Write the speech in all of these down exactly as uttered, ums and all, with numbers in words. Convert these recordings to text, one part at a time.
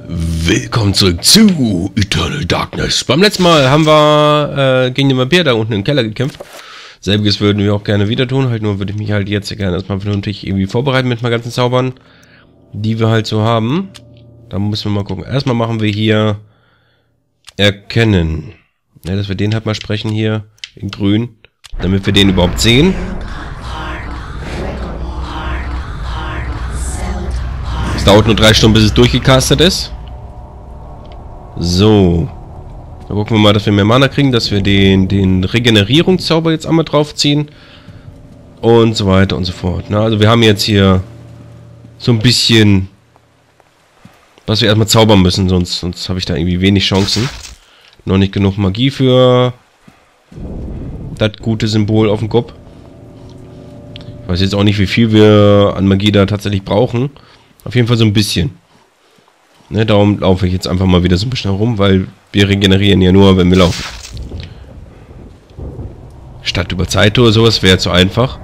Willkommen zurück zu Eternal Darkness. Beim letzten Mal haben wir äh, gegen den Vampir da unten im Keller gekämpft. Selbiges würden wir auch gerne wieder tun. Halt nur würde ich mich halt jetzt gerne erstmal vernünftig irgendwie vorbereiten mit meinen ganzen Zaubern, die wir halt so haben. Da müssen wir mal gucken. Erstmal machen wir hier Erkennen. Ja, dass wir den halt mal sprechen hier in grün, damit wir den überhaupt sehen. Es dauert nur drei Stunden, bis es durchgecastet ist. So. Dann gucken wir mal, dass wir mehr Mana kriegen, dass wir den, den Regenerierungszauber jetzt einmal draufziehen. Und so weiter und so fort. Na, also wir haben jetzt hier so ein bisschen, was wir erstmal zaubern müssen, sonst, sonst habe ich da irgendwie wenig Chancen. Noch nicht genug Magie für das gute Symbol auf dem Kopf. Ich weiß jetzt auch nicht, wie viel wir an Magie da tatsächlich brauchen. Auf jeden Fall so ein bisschen. Ne, darum laufe ich jetzt einfach mal wieder so ein bisschen herum, weil wir regenerieren ja nur, wenn wir laufen. Statt über Zeit oder sowas wäre zu einfach.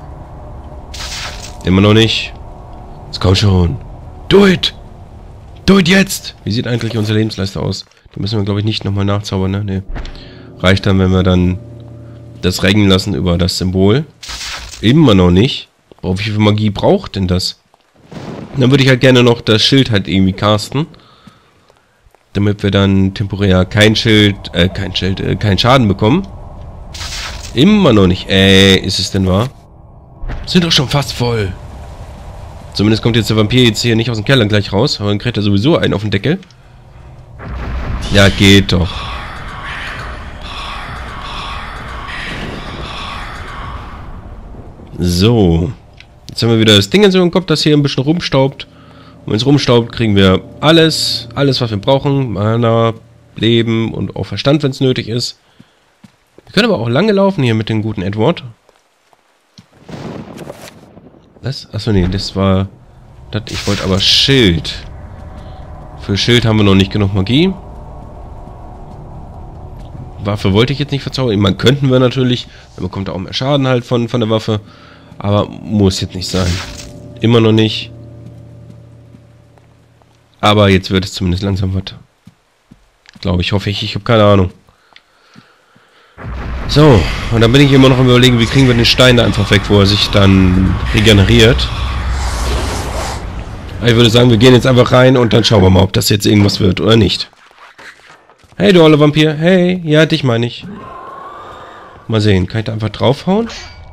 Immer noch nicht. Jetzt komm schon. Do it! Do it jetzt! Wie sieht eigentlich unser Lebensleiste aus? Da müssen wir, glaube ich, nicht nochmal nachzaubern, ne? Nee. Reicht dann, wenn wir dann das regnen lassen über das Symbol. Immer noch nicht. Boah, wie viel Magie braucht denn das? Dann würde ich halt gerne noch das Schild halt irgendwie casten. Damit wir dann temporär kein Schild, äh, kein Schild, äh, keinen Schaden bekommen. Immer noch nicht. Ey, ist es denn wahr? Sind doch schon fast voll. Zumindest kommt jetzt der Vampir jetzt hier nicht aus dem Keller gleich raus. Aber dann kriegt er sowieso einen auf den Deckel. Ja, geht doch. So. Jetzt haben wir wieder das Ding in so einem Kopf, das hier ein bisschen rumstaubt. Und wenn es rumstaubt, kriegen wir alles, alles was wir brauchen. Mana, Leben und auch Verstand, wenn es nötig ist. Wir können aber auch lange laufen hier mit dem guten Edward. Was? Achso, nee, das war... Das, ich wollte aber Schild. Für Schild haben wir noch nicht genug Magie. Waffe wollte ich jetzt nicht verzaubern. Man könnten wir natürlich. Dann bekommt er auch mehr Schaden halt von, von der Waffe. Aber muss jetzt nicht sein. Immer noch nicht. Aber jetzt wird es zumindest langsam was. Glaube ich, hoffe ich. Ich habe keine Ahnung. So, und dann bin ich immer noch am Überlegen, wie kriegen wir den Stein da einfach weg, wo er sich dann regeneriert. Ich würde sagen, wir gehen jetzt einfach rein und dann schauen wir mal, ob das jetzt irgendwas wird oder nicht. Hey, du olle Vampir. Hey, ja, dich meine ich. Mal sehen, kann ich da einfach draufhauen?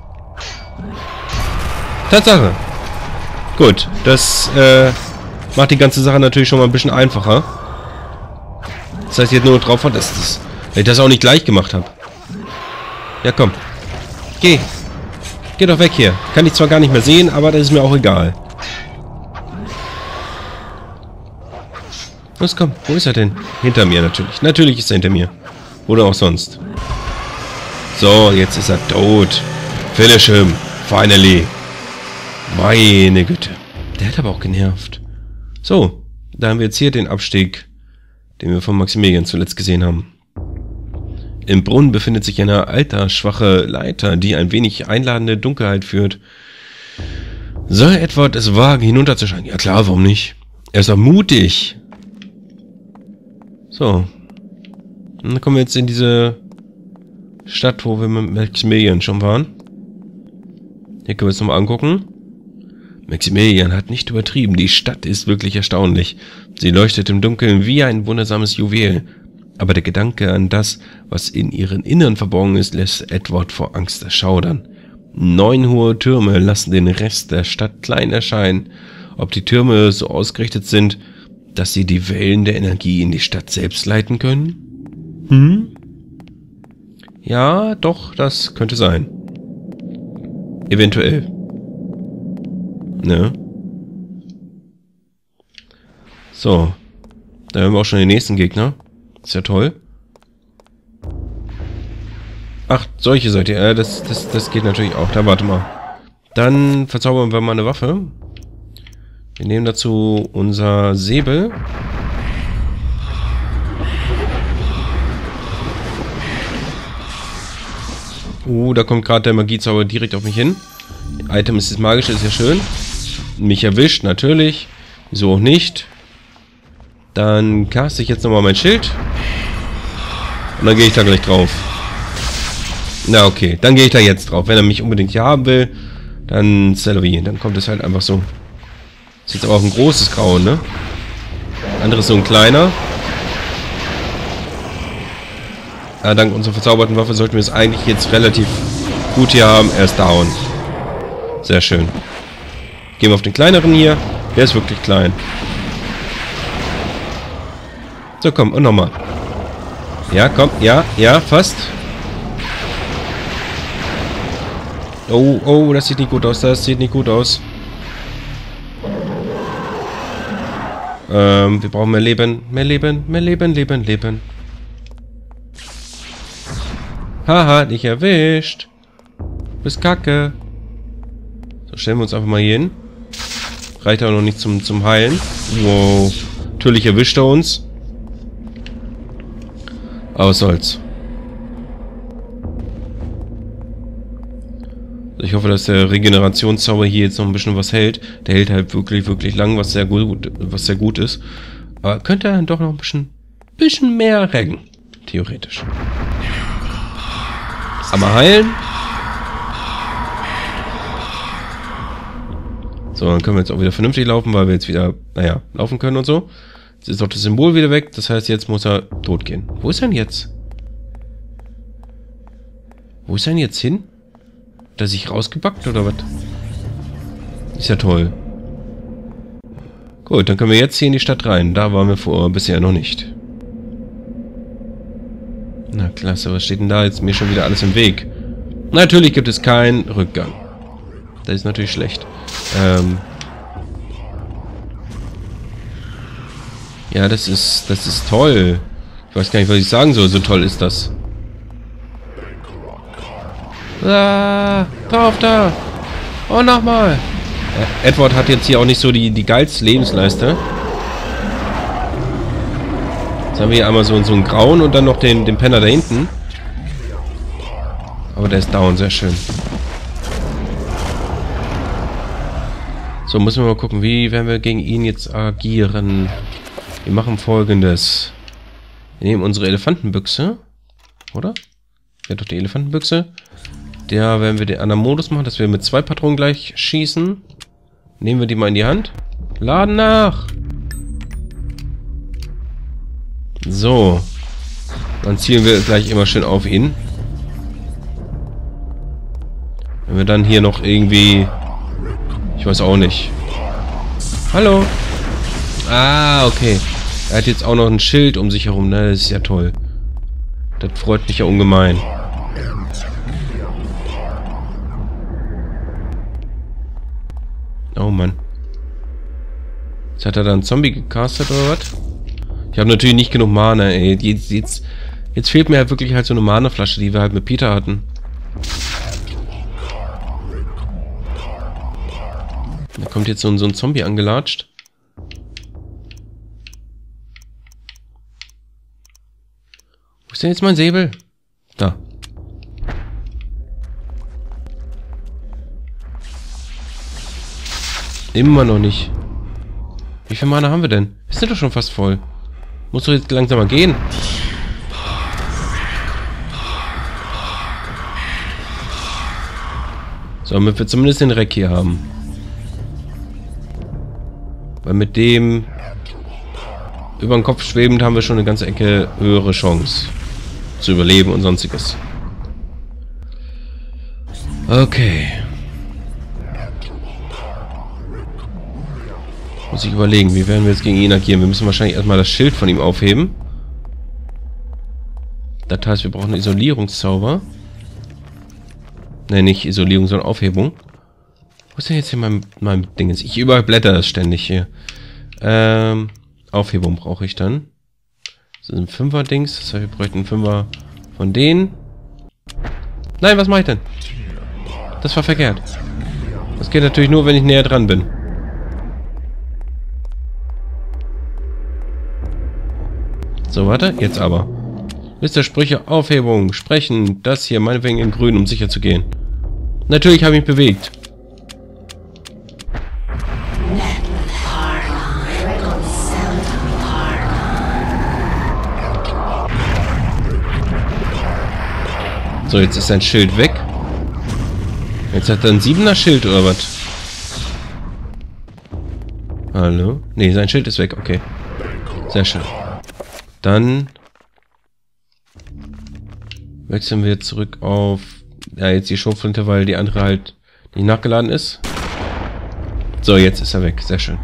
Tatsache. Gut, das äh, macht die ganze Sache natürlich schon mal ein bisschen einfacher. Das heißt, jetzt nur drauf hat, dass das, weil ich das auch nicht gleich gemacht habe. Ja, komm. Geh. Geh doch weg hier. Kann ich zwar gar nicht mehr sehen, aber das ist mir auch egal. Los, komm. Wo ist er denn? Hinter mir natürlich. Natürlich ist er hinter mir. Oder auch sonst. So, jetzt ist er tot. Finish him. Finally. Meine Güte. Der hat aber auch genervt. So, da haben wir jetzt hier den Abstieg, den wir von Maximilian zuletzt gesehen haben. Im Brunnen befindet sich eine altersschwache Leiter, die ein wenig einladende Dunkelheit führt. Soll Edward es wagen, hinunterzuscheinen? Ja klar, warum nicht? Er ist auch mutig. So. Und dann kommen wir jetzt in diese Stadt, wo wir mit Maximilian schon waren. Hier können wir uns nochmal angucken. Maximilian hat nicht übertrieben. Die Stadt ist wirklich erstaunlich. Sie leuchtet im Dunkeln wie ein wundersames Juwel. Aber der Gedanke an das, was in ihren Innern verborgen ist, lässt Edward vor Angst erschaudern. Neun hohe Türme lassen den Rest der Stadt klein erscheinen. Ob die Türme so ausgerichtet sind, dass sie die Wellen der Energie in die Stadt selbst leiten können? Hm? Ja, doch, das könnte sein. Eventuell. Ne? So. Da haben wir auch schon den nächsten Gegner. Ist ja toll. Ach, solche seid ihr. Äh, das, das, das geht natürlich auch. Da warte mal. Dann verzaubern wir mal eine Waffe. Wir nehmen dazu unser Säbel. Uh, da kommt gerade der Magiezauber direkt auf mich hin. Item ist das Magische, ist ja schön. Mich erwischt, natürlich. Wieso auch nicht? Dann caste ich jetzt nochmal mein Schild. Und dann gehe ich da gleich drauf. Na okay, dann gehe ich da jetzt drauf. Wenn er mich unbedingt hier haben will, dann Celery. Dann kommt es halt einfach so. Ist jetzt aber auch ein großes Grauen, ne? Andere ist so ein kleiner. Ja, dank unserer verzauberten Waffe sollten wir es eigentlich jetzt relativ gut hier haben. Er ist down. Sehr schön. Gehen wir auf den kleineren hier. Der ist wirklich klein. So, komm, und nochmal. Ja, komm, ja, ja, fast. Oh, oh, das sieht nicht gut aus, das sieht nicht gut aus. Ähm, wir brauchen mehr Leben, mehr Leben, mehr Leben, Leben, Leben. Haha, dich erwischt. Du bist kacke. So, stellen wir uns einfach mal hier hin. Reicht auch noch nicht zum, zum Heilen. Wow. Natürlich erwischt er uns. Aber was soll's. Ich hoffe, dass der Regenerationszauber hier jetzt noch ein bisschen was hält. Der hält halt wirklich, wirklich lang, was sehr gut, was sehr gut ist. Aber könnte er doch noch ein bisschen, bisschen mehr reggen. Theoretisch. Aber heilen. So, dann können wir jetzt auch wieder vernünftig laufen, weil wir jetzt wieder, naja, laufen können und so. Jetzt ist auch das Symbol wieder weg. Das heißt, jetzt muss er tot gehen. Wo ist er denn jetzt? Wo ist er denn jetzt hin? Hat er sich rausgebackt oder was? Ist ja toll. Gut, dann können wir jetzt hier in die Stadt rein. Da waren wir vor bisher noch nicht. Na klasse, was steht denn da jetzt mir schon wieder alles im Weg? Natürlich gibt es keinen Rückgang. Das ist natürlich schlecht. Ähm ja, das ist, das ist toll. Ich weiß gar nicht, was ich sagen soll. So toll ist das. Ah, drauf da! Oh, nochmal! Äh, Edward hat jetzt hier auch nicht so die, die geilste Lebensleiste. Jetzt haben wir hier einmal so, so einen grauen und dann noch den, den Penner da hinten. Aber der ist down, sehr schön. So, müssen wir mal gucken, wie werden wir gegen ihn jetzt agieren. Wir machen Folgendes. Wir nehmen unsere Elefantenbüchse. Oder? Ja, doch die Elefantenbüchse. Da werden wir den anderen Modus machen, dass wir mit zwei Patronen gleich schießen. Nehmen wir die mal in die Hand. Laden nach! So. Dann zielen wir gleich immer schön auf ihn. Wenn wir dann hier noch irgendwie... Ich weiß auch nicht. Hallo? Ah, okay. Er hat jetzt auch noch ein Schild um sich herum. Ne, das ist ja toll. Das freut mich ja ungemein. Oh Mann. Jetzt hat er da einen Zombie gecastet oder was? Ich habe natürlich nicht genug Mana, ey. Jetzt, jetzt, jetzt fehlt mir halt wirklich halt so eine Mana-Flasche, die wir halt mit Peter hatten. Da kommt jetzt so ein, so ein Zombie angelatscht. Wo ist denn jetzt mein Säbel? Da. Immer noch nicht. Wie viel Mana haben wir denn? Wir sind doch schon fast voll. Muss doch jetzt langsam mal gehen. So, damit wir zumindest den Reck hier haben. Weil mit dem über den Kopf schwebend haben wir schon eine ganze Ecke höhere Chance zu überleben und sonstiges. Okay. Muss ich überlegen, wie werden wir jetzt gegen ihn agieren? Wir müssen wahrscheinlich erstmal das Schild von ihm aufheben. Das heißt, wir brauchen einen Isolierungszauber. Ne, nicht Isolierung, sondern Aufhebung. Wo ist denn jetzt hier mein, mein Ding? Ich überblätter das ständig hier. Ähm, Aufhebung brauche ich dann. Das ist ein Fünfer-Dings. Das heißt, wir bräuchten einen Fünfer von denen. Nein, was mache ich denn? Das war verkehrt. Das geht natürlich nur, wenn ich näher dran bin. So, warte, jetzt aber. Mister Sprüche, Aufhebung, sprechen, das hier, meinetwegen in grün, um sicher zu gehen. Natürlich habe ich mich bewegt. So, jetzt ist sein Schild weg. Jetzt hat er ein siebener Schild oder was? Hallo? Ne, sein Schild ist weg, okay. Sehr schön. Dann wechseln wir zurück auf ja, jetzt die Schrotflinte, weil die andere halt nicht nachgeladen ist. So, jetzt ist er weg. Sehr schön.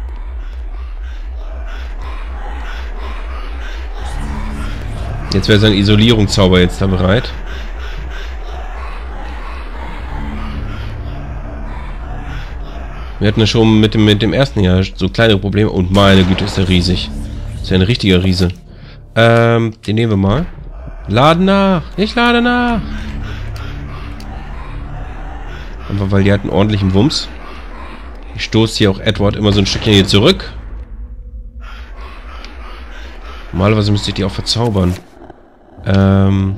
Jetzt wäre sein Isolierungszauber jetzt da bereit. Wir hatten ja schon mit dem, mit dem ersten Jahr so kleinere Probleme. Und meine Güte, ist der riesig. Ist ja ein richtiger Riese. Ähm, den nehmen wir mal. Laden nach! Ich lade nach! Einfach weil die halt einen ordentlichen Wumms. Ich stoße hier auch Edward immer so ein Stückchen hier zurück. Normalerweise müsste ich die auch verzaubern. Ähm...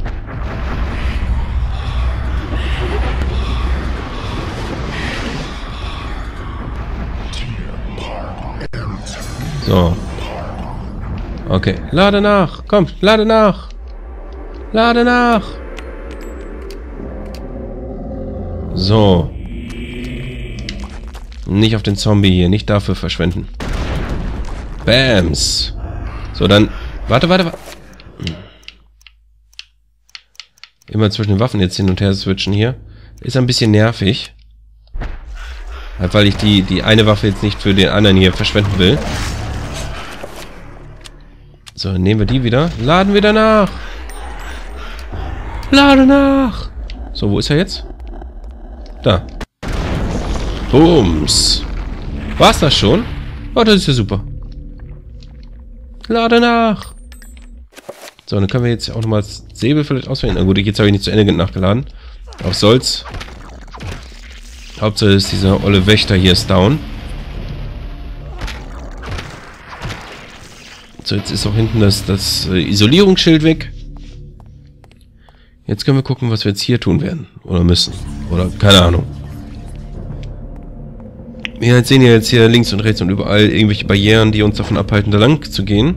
So. Okay. Lade nach. Komm, lade nach. Lade nach. So. Nicht auf den Zombie hier. Nicht dafür verschwenden. Bams. So, dann... Warte, warte, warte. Immer zwischen den Waffen jetzt hin und her switchen hier. Ist ein bisschen nervig. Halt, weil ich die, die eine Waffe jetzt nicht für den anderen hier verschwenden will. So, dann nehmen wir die wieder. Laden wir danach. Lade nach. So, wo ist er jetzt? Da. Bums. War's das schon? Oh, das ist ja super. Lade nach. So, dann können wir jetzt auch nochmal das Säbel vielleicht auswählen. Na gut, jetzt habe ich nicht zu Ende nachgeladen. Was soll's. Hauptsache ist dieser olle Wächter hier ist down. So, jetzt ist auch hinten das, das äh, Isolierungsschild weg. Jetzt können wir gucken, was wir jetzt hier tun werden. Oder müssen. Oder keine Ahnung. Wir sehen ja jetzt hier links und rechts und überall irgendwelche Barrieren, die uns davon abhalten, da lang zu gehen.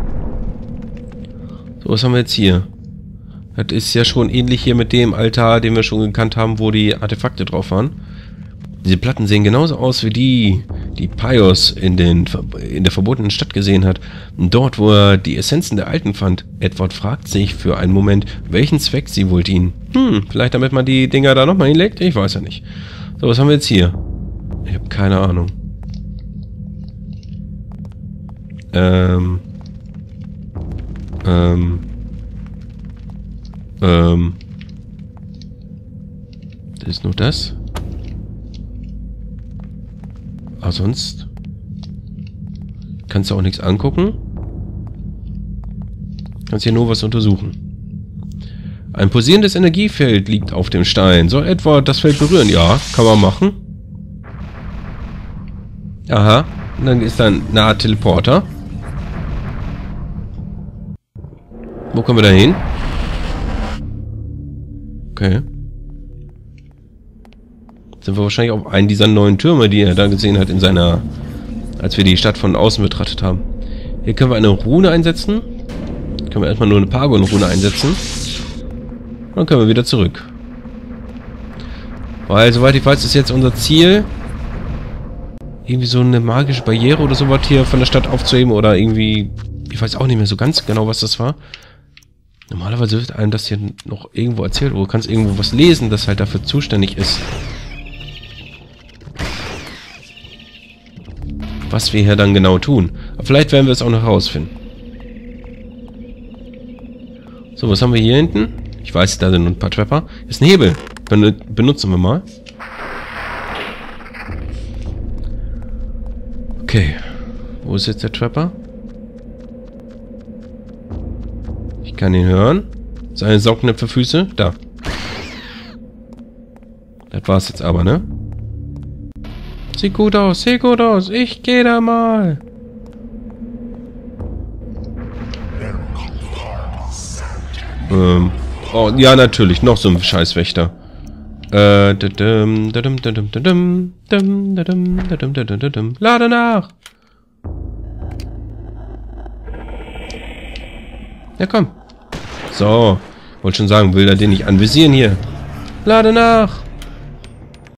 So, was haben wir jetzt hier? Das ist ja schon ähnlich hier mit dem Altar, den wir schon gekannt haben, wo die Artefakte drauf waren. Diese Platten sehen genauso aus wie die, die Pius in, den, in der verbotenen Stadt gesehen hat. Dort, wo er die Essenzen der Alten fand. Edward fragt sich für einen Moment, welchen Zweck sie wohl dienen. Hm, vielleicht damit man die Dinger da nochmal hinlegt? Ich weiß ja nicht. So, was haben wir jetzt hier? Ich habe keine Ahnung. Ähm. Ähm. Ähm. Das ist nur das. Aber sonst kannst du auch nichts angucken. Kannst hier nur was untersuchen. Ein pulsierendes Energiefeld liegt auf dem Stein. Soll etwa das Feld berühren? Ja, kann man machen. Aha. Und dann ist da eine Art Teleporter. Wo kommen wir da hin? Okay. Sind wir wahrscheinlich auf einen dieser neuen Türme, die er da gesehen hat in seiner... als wir die Stadt von außen betrachtet haben. Hier können wir eine Rune einsetzen. Können wir erstmal nur eine Paragon-Rune einsetzen. Dann können wir wieder zurück. Weil, soweit ich weiß, ist jetzt unser Ziel... irgendwie so eine magische Barriere oder sowas hier von der Stadt aufzuheben oder irgendwie... ich weiß auch nicht mehr so ganz genau, was das war. Normalerweise wird einem das hier noch irgendwo erzählt, oder du kannst irgendwo was lesen, das halt dafür zuständig ist. Was wir hier dann genau tun. Aber vielleicht werden wir es auch noch herausfinden. So, was haben wir hier hinten? Ich weiß, da sind ein paar Trapper. Ist ein Hebel. Ben- benutzen wir mal. Okay. Wo ist jetzt der Trapper? Ich kann ihn hören. Seine Saugnäpfe-Füße. Da. Das war's jetzt aber, ne? Sieht gut aus, sieht gut aus. Ich gehe da mal. Ähm. Oh, ja, natürlich. Noch so ein Scheißwächter. Äh. Lade nach. Ja, komm. So. Wollte schon sagen, will er den nicht anvisieren hier? Lade nach!